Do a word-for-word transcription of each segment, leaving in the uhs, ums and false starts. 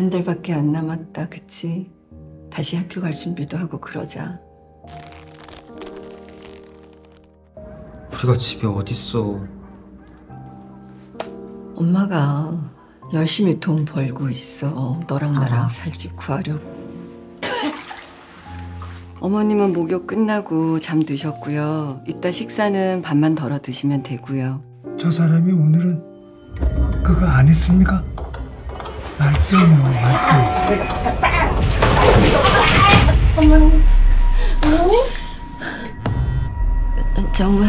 한 달밖에 안 남았다, 그치? 다시 학교 갈 준비도 하고 그러자. 우리가 집이 어딨어. 엄마가 열심히 돈 벌고 있어. 너랑 나랑 살 집 구하려고. 어머님은 목욕 끝나고 잠드셨고요. 이따 식사는 밥만 덜어 드시면 되고요. 저 사람이 오늘은 그거 안 했습니까? 말씀이요, 말씀. 어머님, 어머님? 정말.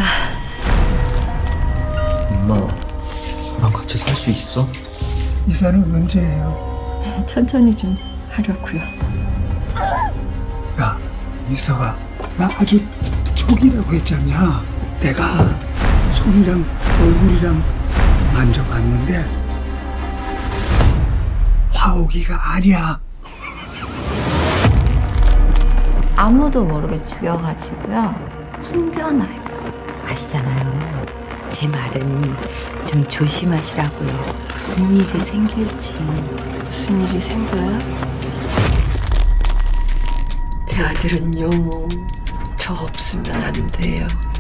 엄마, 나랑 같이 살 수 있어? 이사는 언제예요? 천천히 좀 하려고요. 야, 미서가 나 아주 촉이라고 했잖냐. 내가 손이랑 얼굴이랑 만져봤는데 화옥이가 아니야. 아무도 모르게 죽여가지고요. 숨겨놔요. 아시잖아요. 제 말은 좀 조심하시라고요. 무슨 일이 생길지. 무슨 일이 생겨요? 제 아들은요, 저 없으면 안 돼요.